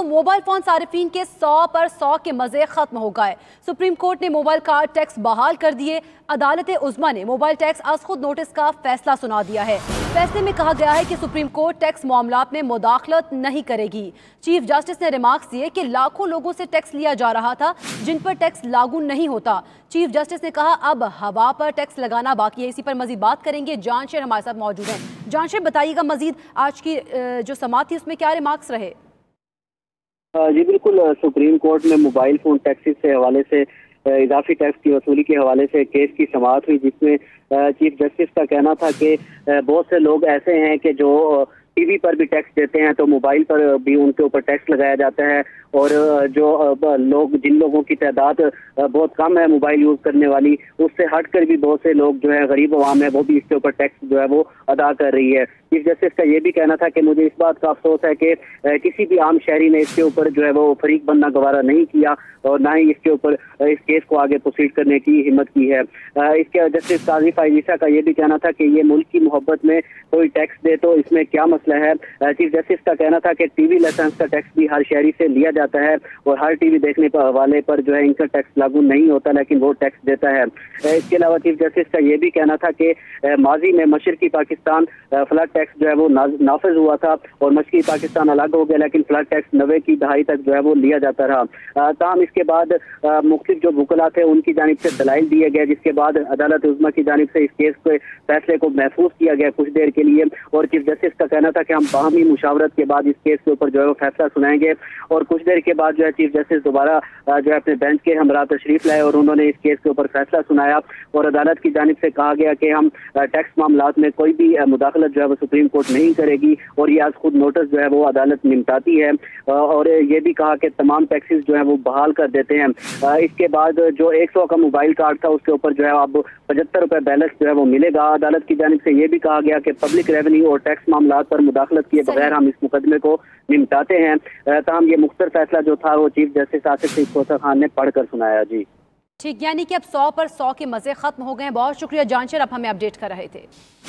Mobile phone सारिफीन के 100 पर 100 के मजे खत्म हो गए। सुप्रीम कोर्ट ने मोबाइल कार्ड टैक्स बहाल कर दिए। अदालत उज़्मा ने मोबाइल टैक्स आज खुद नोटिस का फैसला सुना दिया है। फैसले में कहा गया है कि सुप्रीम कोर्ट टैक्स मामलात में मुदाखलत नहीं करेगी। चीफ जस्टिस ने रिमार्क्स दिए कि लाखों लोगों से टैक्स लिया जा रहा था जिन पर टैक्स लागू नहीं होता। चीफ जस्टिस ने कहा अब हवा पर टैक्स लगाना बाकी है। इसी पर मजीद बात करेंगे। जानशेर हमारे साथ मौजूद हैं। जानशेर, बताइएगा मजीद आज की जो समाअत थी उसमें क्या रिमार्क्स रहे? जी बिल्कुल, सुप्रीम कोर्ट में मोबाइल फोन टैक्सेस से हवाले से इजाफी टैक्स की वसूली के हवाले से केस की समाअत हुई, जिसमें चीफ जस्टिस का कहना था कि बहुत से लोग ऐसे हैं कि जो टीवी पर भी टैक्स देते हैं तो मोबाइल पर भी उनके ऊपर टैक्स लगाया जाता है, और जो लोग जिन लोगों की तादाद बहुत कम है मोबाइल यूज़ करने वाली, उससे हटकर भी बहुत से लोग जो है गरीब अवाम है वो भी इसके ऊपर टैक्स जो है वो अदा कर रही है। चीफ जस्टिस का ये भी कहना था कि मुझे इस बात का अफसोस है कि किसी भी आम शहरी ने इसके ऊपर जो है वो फरीक बनना गवारा नहीं किया और ना ही इसके ऊपर इस केस को आगे प्रोसीड करने की हिम्मत की है। इसके जस्टिस काजी फाइज़ का ये भी कहना था कि ये मुल्क की मोहब्बत में कोई टैक्स दे तो इसमें क्या मसला है। चीफ जस्टिस का कहना था कि टीवी लाइसेंस का टैक्स भी हर शहरी से लिया जाता है और हर टीवी देखने वाले पर जो है इनका टैक्स लागू नहीं होता, लेकिन वो टैक्स देता है। इसके अलावा चीफ जस्टिस का ये भी कहना था कि माजी में मशरकी पाकिस्तान फ्लड टैक्स जो है वो नाफिज हुआ था और मशरकी पाकिस्तान अलग हो गया, लेकिन फ्लड टैक्स 90 की दहाई तक जो है वो लिया जाता रहा। ताहम इसके बाद मुख्तलिफ जो वकला थे उनकी जानिब से दलाइल दिए गए, जिसके बाद अदालत उज़्मा की जानिब से इस केस के फैसले को महफूज किया गया कुछ देर के लिए, और चीफ जस्टिस का कहना था कि हम बाहमी मुशावरत के बाद इस केस के ऊपर जो है वो फैसला सुनाएंगे। और कुछ देर के बाद जो है चीफ जस्टिस दोबारा जो है अपने बेंच के हमरा तशरीफ लाए और उन्होंने इस केस के ऊपर फैसला सुनाया, और अदालत की जानिब से कहा गया कि हम टैक्स मामलात में कोई भी मुदाखलत जो है वो सुप्रीम कोर्ट नहीं करेगी, और ये आज खुद नोटिस जो है वो अदालत निपटाती है, और ये भी कहा कि तमाम टैक्सेस जो है वो बहाल कर देते हैं। इसके बाद जो 100 का मोबाइल कार्ड था उसके ऊपर जो है अब 75 रुपये बैलेंस जो है वो मिलेगा। अदालत की जानिब से ये भी कहा गया कि पब्लिक रेवेन्यू और टैक्स मामलात पर मुदाखलत किए बगैर हम इस मुकदमे को निपटाते हैं। ताहम ये मुख्तर फैसला जो था वो चीफ जस्टिस आसिफ सईद खोसर खान ने पढ़कर सुनाया। जी ठीक, यानी कि अब 100 पर 100 के मजे खत्म हो गए हैं। बहुत शुक्रिया जानशेर, आप हमें अपडेट कर रहे थे।